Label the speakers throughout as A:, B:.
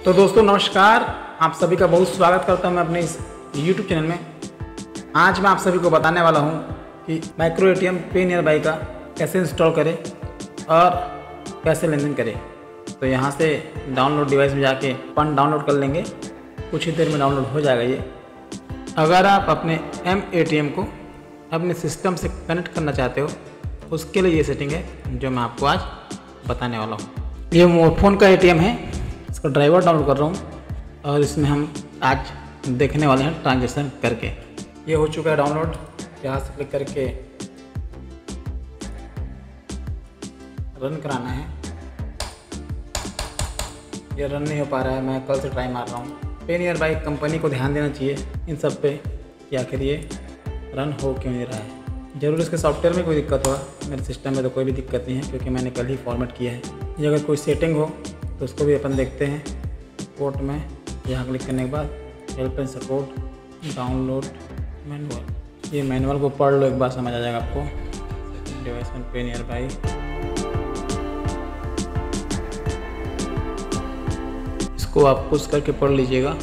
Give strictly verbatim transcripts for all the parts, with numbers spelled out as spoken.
A: तो दोस्तों नमस्कार, आप सभी का बहुत स्वागत करता हूं मैं अपने इस यूट्यूब चैनल में। आज मैं आप सभी को बताने वाला हूं कि micro ATM PayNearby का कैसे इंस्टॉल करें और कैसे लेन देन करें। तो यहां से डाउनलोड डिवाइस में जाके फंड डाउनलोड कर लेंगे, कुछ ही देर में डाउनलोड हो जाएगा ये। अगर आप अपने एम एटीएम को अपने सिस्टम से कनेक्ट करना चाहते हो, उसके लिए ये सेटिंग है जो मैं आपको आज बताने वाला हूँ। ये मोबाइल का एटीएम है, इसका ड्राइवर डाउनलोड कर रहा हूँ और इसमें हम आज देखने वाले हैं ट्रांजेक्शन करके। ये हो चुका है डाउनलोड। यहाँ से क्लिक करके रन कराना है। ये रन नहीं हो पा रहा है, मैं कल से ट्राई मार रहा हूँ। पे नियर बाई कंपनी को ध्यान देना चाहिए इन सब पे कि आखिर ये रन हो क्यों नहीं रहा है। ज़रूर इसके सॉफ्टवेयर में कोई दिक्कत होगा, मेरे सिस्टम में तो कोई भी दिक्कत नहीं है क्योंकि मैंने कल ही फॉर्मेट किया है। ये अगर कोई सेटिंग हो तो उसको भी अपन देखते हैं। सपोर्ट में यहाँ क्लिक करने के बाद help and support, download manual. ये मैनुअल को पढ़ लो, एक बार समझ आ जाएगा आपको। डिवाइस में पे नियर बाई, इसको आप पुश करके पढ़ लीजिएगा।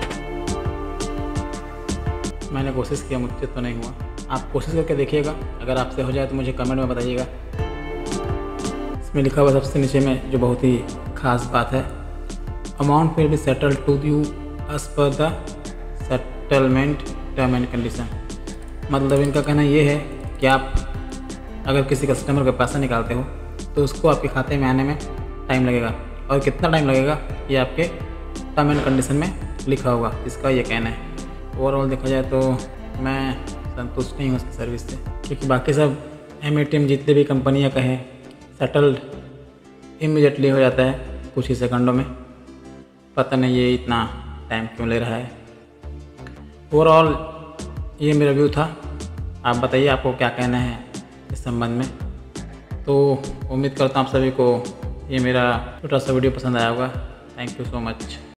A: मैंने कोशिश किया, मुझसे तो नहीं हुआ। आप कोशिश करके देखिएगा, अगर आपसे हो जाए तो मुझे कमेंट में बताइएगा। इसमें लिखा हुआ सबसे नीचे में जो बहुत ही खास बात है, amount will be settle to you as per the settlement term and condition. मतलब इनका कहना ये है कि आप अगर किसी कस्टमर का पैसा निकालते हो तो उसको आपके खाते में आने में टाइम लगेगा, और कितना टाइम लगेगा ये आपके टर्म एंड कंडीशन में लिखा होगा, इसका ये कहना है। ओवरऑल देखा जाए तो मैं संतुष्ट नहीं हूँ उसकी सर्विस से, क्योंकि बाकी सब एम एटीएम जितने भी कंपनियाँ कहें सेटल्ड इमीडिएटली हो जाता है कुछ ही सेकंडों में। पता नहीं ये इतना टाइम क्यों ले रहा है। ओवरऑल ये मेरा व्यू था। आप बताइए आपको क्या कहना है इस संबंध में। तो उम्मीद करता हूँ आप सभी को ये मेरा छोटा सा वीडियो पसंद आया होगा। Thank you so much.